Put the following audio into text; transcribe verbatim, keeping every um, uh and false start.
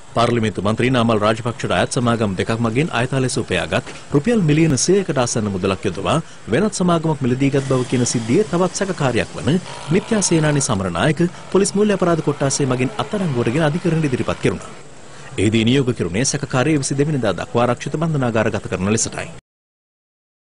පාර්ලිමේන්තු මන්ත්‍රී නාමල් රාජපක්ෂට අයත් සමාගම් දෙකක් මගින් අයථා ලෙස උපයාගත් රුපියල් මිලියන සියයකට ආසන්න මුදලක් යොදවා වෙනත් සමාගමක් මිලදීගත් බව කියන සිද්ධියේ තවත් සැකකාරයක් වන මිත්‍යා සේනානි සමරනායක පොලිස් මූල්‍ය අපරාධ කොට්ටාසය මගින් අත්අඩංගුවටගෙන අධිකරණයට ඉදිරිපත් කෙරුණා. එහිදී නියෝග කෙරුණේ සැකකාරී විසි දෙවැනිදා දක්වා ආරක්ෂිත බන්ධනාගාරගත කරන ලෙසටයි.